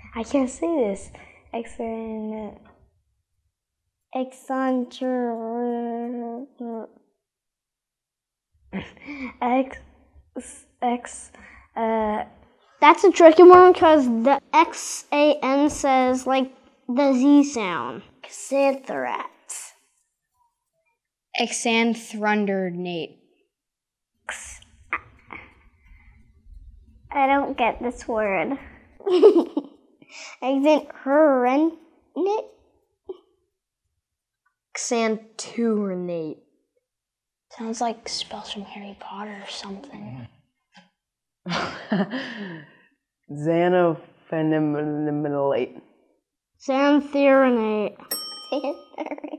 I can't say this. Xanthurenate. That's a tricky one because the XAN says like the Z sound. Xanthurenate. Xanthurenate. I don't get this word. Xanthurenate. Xanthurenate. Sounds like spells from Harry Potter or something. Xanthurenate. Xanthurenate. Xanthurenate.